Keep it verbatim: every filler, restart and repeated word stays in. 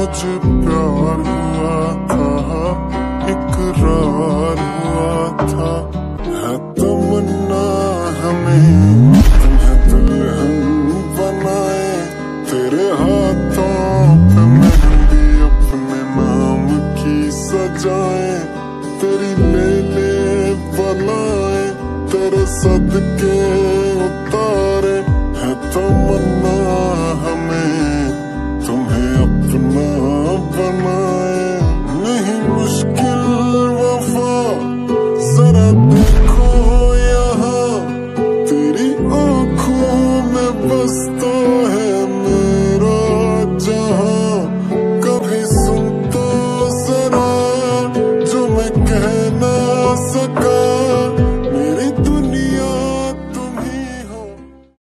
तुझे प्यार हुआ था, इकरार हुआ था, है तमन्ना हमें दुल्हन बनाए, तेरे हाथों पे मेहंदी अपने नाम की सजाए, तेरी ले ले बलाए, तेरे सदके